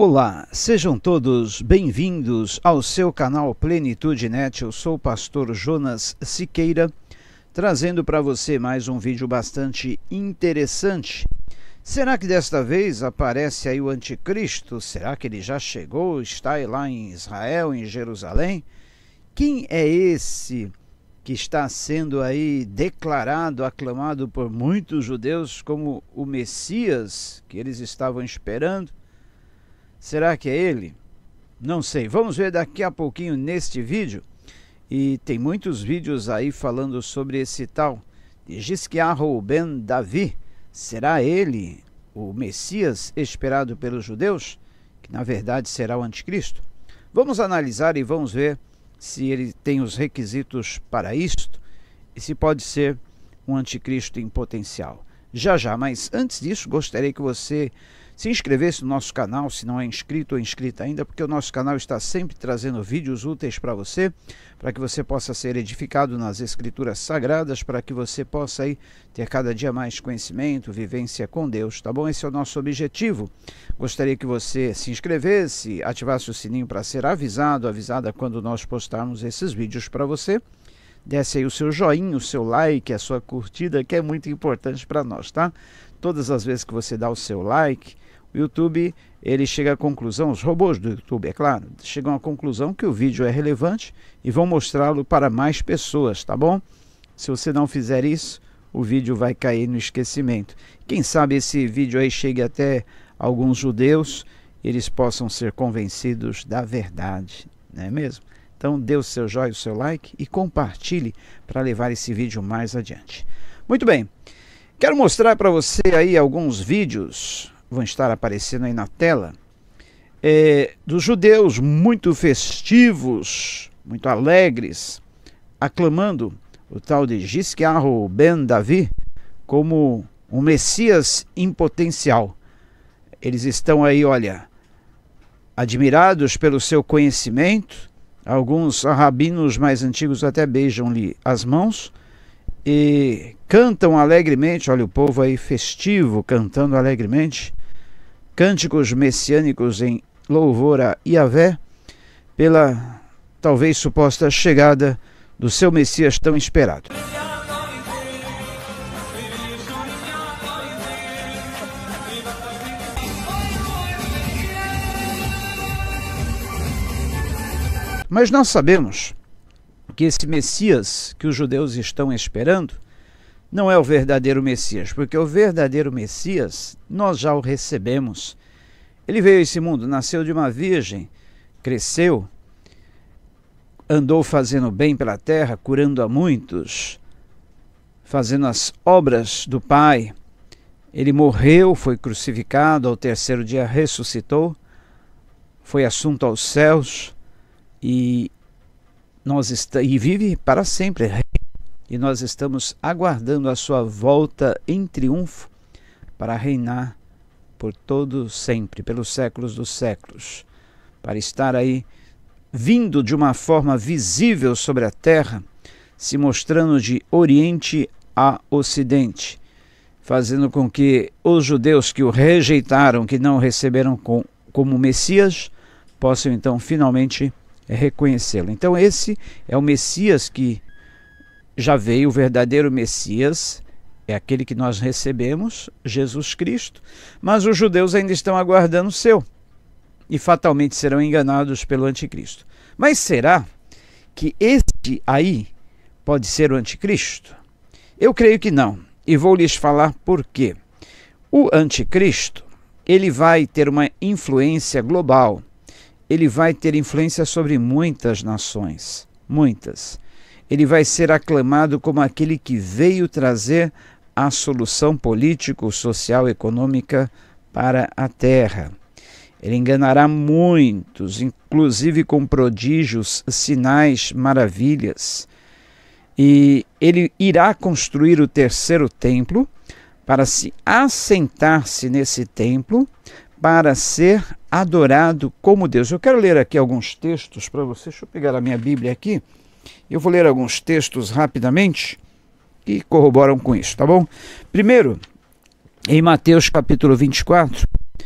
Olá, sejam todos bem-vindos ao seu canal Plenitude Net. Eu sou o pastor Jonas Siqueira, trazendo para você mais um vídeo bastante interessante. Será que desta vez aparece aí o anticristo? Será que ele já chegou, está lá em Israel, em Jerusalém? Quem é esse que está sendo aí declarado, aclamado por muitos judeus como o Messias que eles estavam esperando? Será que é ele? Não sei. Vamos ver daqui a pouquinho neste vídeo. E tem muitos vídeos aí falando sobre esse tal de Yishyahu ben Davi. Será ele o Messias esperado pelos judeus? Que na verdade será o anticristo? Vamos analisar e vamos ver se ele tem os requisitos para isto e se pode ser um anticristo em potencial. Já, mas antes disso gostaria que você se inscrevesse no nosso canal, se não é inscrito ou inscrita ainda, porque o nosso canal está sempre trazendo vídeos úteis para que você possa ser edificado nas escrituras sagradas, para que você possa aí ter cada dia mais conhecimento, vivência com Deus, tá bom? Esse é o nosso objetivo. Gostaria que você se inscrevesse, ativasse o sininho para ser avisada quando nós postarmos esses vídeos para você. Desce aí o seu joinha, o seu like, a sua curtida, que é muito importante para nós, tá? Todas as vezes que você dá o seu like, o YouTube, ele chega à conclusão, os robôs do YouTube, é claro, chegam à conclusão que o vídeo é relevante e vão mostrá-lo para mais pessoas, tá bom? Se você não fizer isso, o vídeo vai cair no esquecimento. Quem sabe esse vídeo aí chegue até alguns judeus, eles possam ser convencidos da verdade, não é mesmo? Então dê o seu joinha, o seu like e compartilhe para levar esse vídeo mais adiante. Muito bem, quero mostrar para você aí alguns vídeos, vão estar aparecendo aí na tela, dos judeus muito festivos, muito alegres, aclamando o tal de Yishyahu ben Davi como um Messias em potencial. Eles estão aí, olha, admirados pelo seu conhecimento. Alguns rabinos mais antigos até beijam-lhe as mãos e cantam alegremente. Olha o povo aí festivo, cantando alegremente cânticos messiânicos em louvor a Yahvé pela talvez suposta chegada do seu Messias tão esperado. Mas nós sabemos que esse Messias que os judeus estão esperando não é o verdadeiro Messias, porque o verdadeiro Messias nós já o recebemos. Ele veio a esse mundo, nasceu de uma virgem, cresceu, andou fazendo bem pela terra, curando a muitos, fazendo as obras do Pai. Ele morreu, foi crucificado, ao terceiro dia ressuscitou, foi assunto aos céus, e vive para sempre, e nós estamos aguardando a sua volta em triunfo para reinar por todo sempre, pelos séculos dos séculos, para estar aí vindo de uma forma visível sobre a terra, se mostrando de oriente a ocidente, fazendo com que os judeus que o rejeitaram, que não o receberam como Messias, possam então finalmente reconhecê-lo. Então esse é o Messias que já veio, o verdadeiro Messias é aquele que nós recebemos, Jesus Cristo, mas os judeus ainda estão aguardando o seu e fatalmente serão enganados pelo anticristo. Mas será que este aí pode ser o anticristo? Eu creio que não, e vou lhes falar por quê. O anticristo, ele vai ter uma influência global. Ele vai ter influência sobre muitas nações, muitas. Ele vai ser aclamado como aquele que veio trazer a solução político, social, econômica para a terra. Ele enganará muitos, inclusive com prodígios, sinais, maravilhas. E ele irá construir o terceiro templo para se assentar-se nesse templo, para ser adorado como Deus. Eu quero ler aqui alguns textos para você. Deixa eu pegar a minha Bíblia aqui. Eu vou ler alguns textos rapidamente que corroboram com isso, tá bom? Primeiro, em Mateus capítulo 24,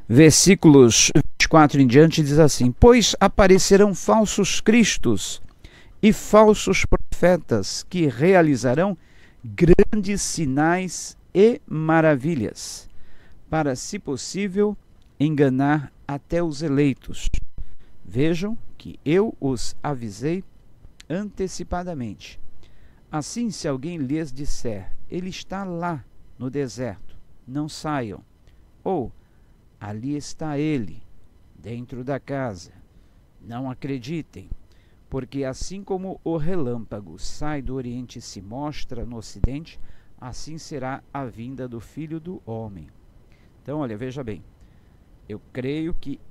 versículos 24 em diante, diz assim: pois aparecerão falsos cristos e falsos profetas que realizarão grandes sinais e maravilhas, para, se possível, enganar até os eleitos. Vejam que eu os avisei antecipadamente. Assim, se alguém lhes disser: ele está lá no deserto, não saiam, ou ali está ele, dentro da casa, não acreditem, porque assim como o relâmpago sai do Oriente e se mostra no Ocidente, assim será a vinda do Filho do Homem. Então, olha, veja bem, eu creio que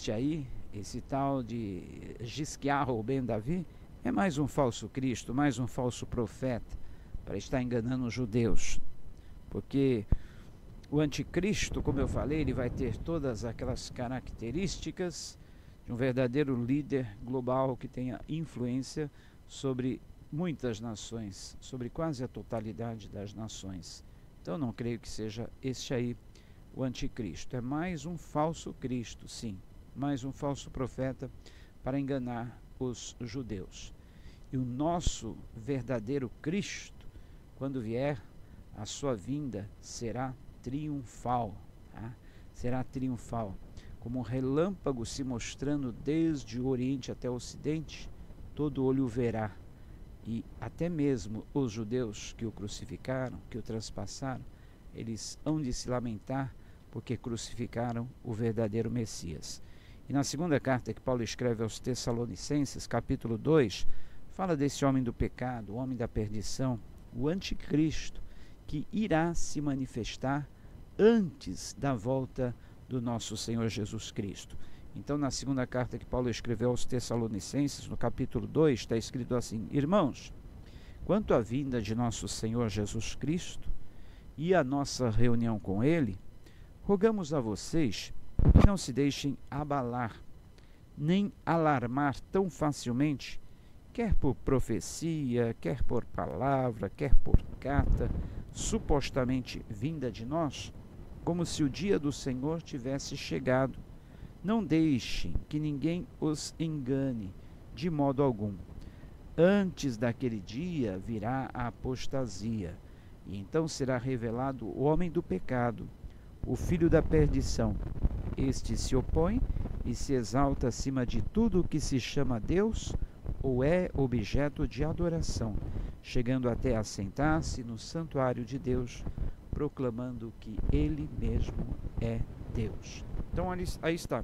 esse tal de Gisquiarro Ben Davi, é mais um falso Cristo, mais um falso profeta, para estar enganando os judeus. Porque o anticristo, como eu falei, ele vai ter todas aquelas características de um verdadeiro líder global que tenha influência sobre muitas nações, sobre quase a totalidade das nações. Então não creio que seja este aí o anticristo. É mais um falso Cristo, sim, mais um falso profeta para enganar os judeus. E o nosso verdadeiro Cristo, quando vier, a sua vinda será triunfal, tá? Será triunfal. Como um relâmpago se mostrando desde o Oriente até o Ocidente, todo olho verá. E até mesmo os judeus que o crucificaram, que o transpassaram, eles hão de se lamentar porque crucificaram o verdadeiro Messias. E na segunda carta que Paulo escreve aos Tessalonicenses, capítulo 2, fala desse homem do pecado, o homem da perdição, o anticristo, que irá se manifestar antes da volta do nosso Senhor Jesus Cristo. Então, na segunda carta que Paulo escreveu aos Tessalonicenses, no capítulo 2, está escrito assim: irmãos, quanto à vinda de nosso Senhor Jesus Cristo e a nossa reunião com Ele, rogamos a vocês que não se deixem abalar, nem alarmar tão facilmente, quer por profecia, quer por palavra, quer por carta, supostamente vinda de nós, como se o dia do Senhor tivesse chegado. Não deixem que ninguém os engane de modo algum. Antes daquele dia virá a apostasia, e então será revelado o homem do pecado, o filho da perdição. Este se opõe e se exalta acima de tudo o que se chama Deus ou é objeto de adoração, chegando até a sentar-se no santuário de Deus, proclamando que Ele mesmo é Deus. Então aí está.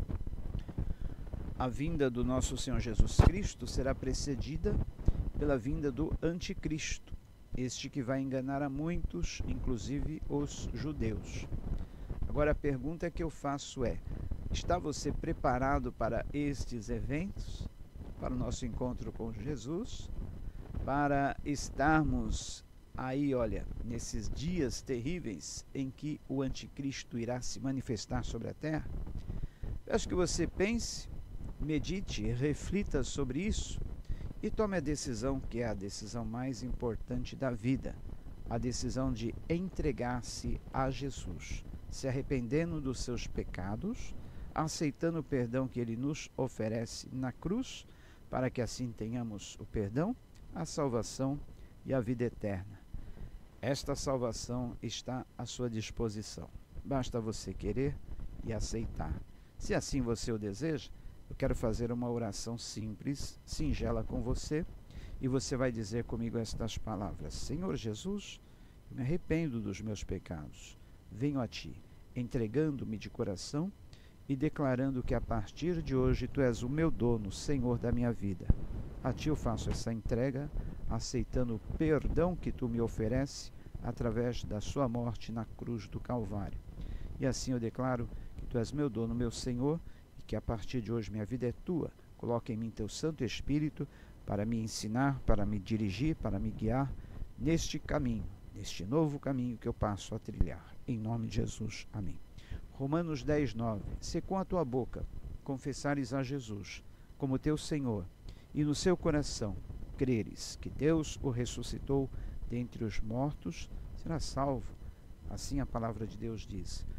A vinda do nosso Senhor Jesus Cristo será precedida pela vinda do anticristo, este que vai enganar a muitos, inclusive os judeus. Agora a pergunta que eu faço é: está você preparado para estes eventos? Para o nosso encontro com Jesus? Para estarmos aí, olha, nesses dias terríveis em que o anticristo irá se manifestar sobre a terra? Peço que você pense, medite, reflita sobre isso e tome a decisão que é a decisão mais importante da vida, a decisão de entregar-se a Jesus, se arrependendo dos seus pecados, aceitando o perdão que Ele nos oferece na cruz, para que assim tenhamos o perdão, a salvação e a vida eterna. Esta salvação está à sua disposição. Basta você querer e aceitar. Se assim você o deseja, eu quero fazer uma oração simples, singela com você, e você vai dizer comigo estas palavras: Senhor Jesus, eu me arrependo dos meus pecados. Venho a Ti, entregando-me de coração e declarando que a partir de hoje Tu és o meu dono, Senhor da minha vida. A Ti eu faço essa entrega, aceitando o perdão que Tu me oferece através da Sua morte na cruz do Calvário. E assim eu declaro que Tu és meu dono, meu Senhor, e que a partir de hoje minha vida é Tua. Coloca em mim Teu Santo Espírito para me ensinar, para me dirigir, para me guiar neste caminho, neste novo caminho que eu passo a trilhar. Em nome de Jesus. Amém. Romanos 10, 9. Se com a tua boca confessares a Jesus como teu Senhor e no seu coração creres que Deus o ressuscitou dentre os mortos, será salvo. Assim a palavra de Deus diz.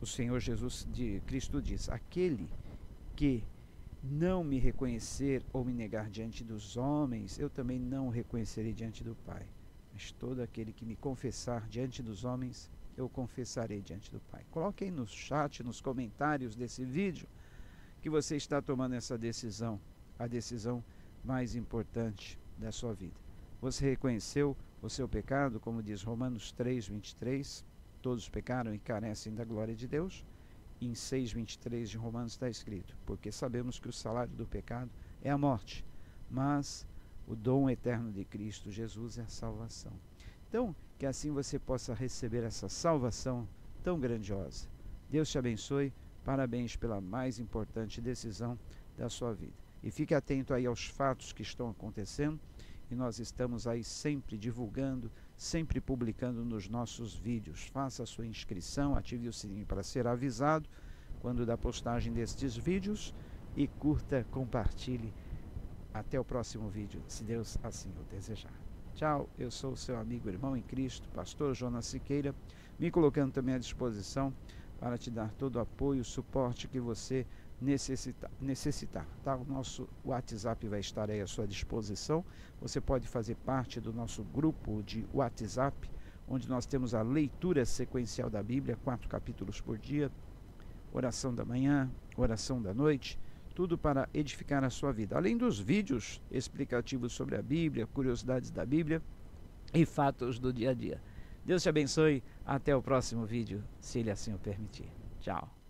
o Senhor Jesus de Cristo diz: aquele que não me reconhecer ou me negar diante dos homens, eu também não o reconhecerei diante do Pai. Mas todo aquele que me confessar diante dos homens, eu confessarei diante do Pai. Coloque aí no chat, nos comentários desse vídeo, que você está tomando essa decisão, a decisão mais importante da sua vida. Você reconheceu o seu pecado, como diz Romanos 3:23, todos pecaram e carecem da glória de Deus. Em 6:23 de Romanos está escrito: porque sabemos que o salário do pecado é a morte, mas o dom eterno de Cristo Jesus é a salvação. Então, que assim você possa receber essa salvação tão grandiosa. Deus te abençoe, parabéns pela mais importante decisão da sua vida. E fique atento aí aos fatos que estão acontecendo, e nós estamos aí sempre divulgando, sempre publicando nos nossos vídeos. Faça a sua inscrição, ative o sininho para ser avisado quando da postagem destes vídeos e curta, compartilhe. Até o próximo vídeo, se Deus assim o desejar. Tchau, eu sou o seu amigo e irmão em Cristo, pastor Jonas Siqueira, me colocando também à disposição para te dar todo o apoio, o suporte que você necessitar, tá? O nosso WhatsApp vai estar aí à sua disposição. Você pode fazer parte do nosso grupo de WhatsApp, onde nós temos a leitura sequencial da Bíblia, 4 capítulos por dia, oração da manhã, oração da noite, tudo para edificar a sua vida. Além dos vídeos explicativos sobre a Bíblia, curiosidades da Bíblia e fatos do dia a dia. Deus te abençoe, até o próximo vídeo, se Ele assim o permitir. Tchau.